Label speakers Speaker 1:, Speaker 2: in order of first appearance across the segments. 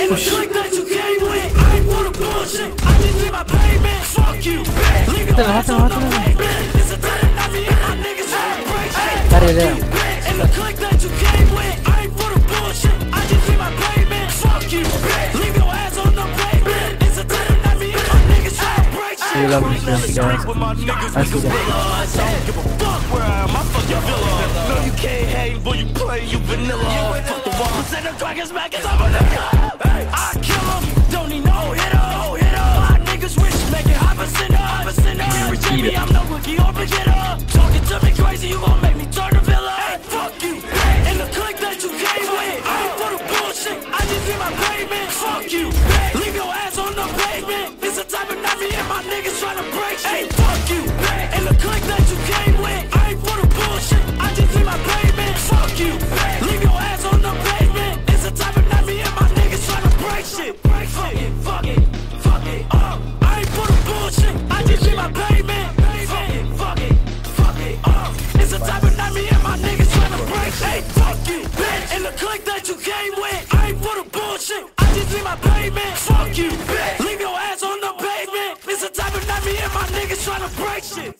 Speaker 1: the click that you came with, I ain't for the bullshit. I just need my payment. Fuck you, bitch. Leave your ass on the pavement. It's a thing that me and my niggas celebrate. Fuck you, bitch. In the click that you came with, I ain't for the bullshit. I just need my payment. Fuck you, bitch. Leave your ass on the pavement. It's a thing that me and my niggas celebrate.
Speaker 2: Sí, la música, así de.
Speaker 1: No, you can't hate, boy, you play, you vanilla. Fuck the wall, send the crackers back, cause I'm a nigga. I kill him, don't need no hitter. My niggas wish, make it hop a sinner. Baby, I'm no rookie or beginner. Talking to me crazy, you gon' make me turn the villa. Hey, fuck you, in the click that you came with, I ain't for the bullshit, I just need my payment. Fuck you, leave your ass on the pavement. It's the type of night me and my niggas tryna break shit. Hey, fuck you, in the click that you came with, I ain't for the bullshit, I just need my payment. Fuck you, leave your ass on the pavement. It's the type of night me and my niggas tryna break shit. Fuck it, I ain't for the bullshit, I just need my payment. Fuck it, it's the type of night me and my niggas tryna break shit. Hey, fuck you, bitch, in the click that you came with, I ain't for the bullshit, I just need my payment. Fuck you, bitch, leave your ass on the pavement. It's the type of night me and my niggas tryna break shit.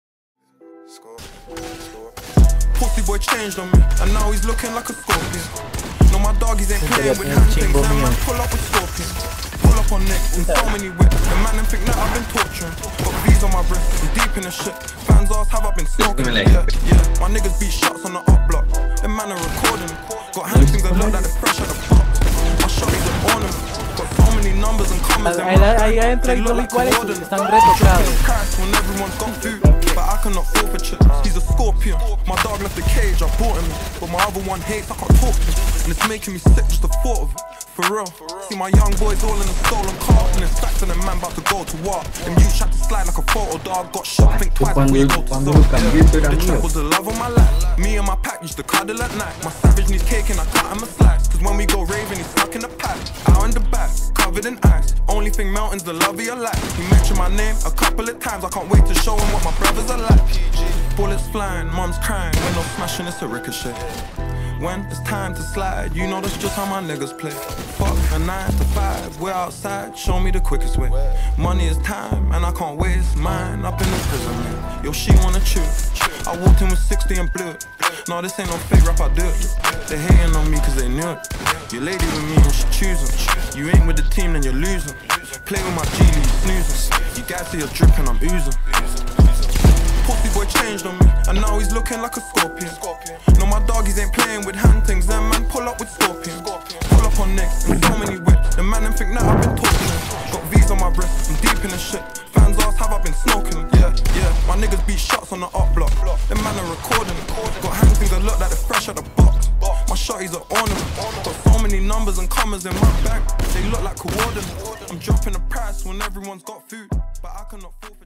Speaker 3: Pussy boy changed on me, and now he's looking like a scorpion. No, my doggies ain't playing with hand things, and man pull up with scorpions. Pull up on necks in so many whips, the man and think that I've been torturing. Got V's on my wrist, I'm deep in the shit. Fans ask have I been smoking? Yeah, my niggas beat shots on the up block. Them man are recording. Got hand things that look like they're fresh out the box. My shotties are ornament. Got so many numbers and comments in my
Speaker 2: Ahí adentro hay dos iguales que están retocados.
Speaker 3: when everyone's got food, but I cannot fall for chips. He's a scorpion. My dog left the cage, I bought him, but my other one hates, I can't talk to him, and it's making me sick just the thought of it. For real. See my young boys all in a stolen car, and it's stacks and a man about to go to war. And you tried to slide like a photo dog, got shot, think twice before you go to zone. The trap was the love of my life. Me and my pack used to cuddle at night. My savage needs cake and I cut him a slice. Cause when we go raving, he's stuck in the pack. Out in the back, covered in ice. Only thing melting's the love of your life. He mentioned my name a couple of times. I can't wait to show him what my brothers are like. Bullets flying, mum's crying. Window smashing, it's a ricochet. When it's time to slide, you know that's just how my niggas play. Fuck a 9 to 5, we're outside, show me the quickest way. Money is time, and I can't waste mine up in the prison, man. Yo, she wanna chew. I walked in with 60 and blew it. No, this ain't no fake rap, I do it. They hating on me cause they knew it. Your lady with me and she choosing. You ain't with the team, then you're losing. Play with my G, you snoozing. You guys see you're dripping, I'm oozing. Pussy boy changed on me, and now he's looking like a scorpion. No, my doggies ain't playing with hand things, them man pull up with scorpion. Pull up on necks and so many whips, the man and think that I've been talking. Got V's on my wrist, I'm deep in the shit. Fans ask have I been smoking? Yeah, my niggas beat shots on the up block. Them man are recording. Got hand things that look like they're fresh out the box. My shotties are ornament. Got so many numbers and commas in my bank, they look like coordinates. I'm dropping the price when everyone's got food, but I cannot fall.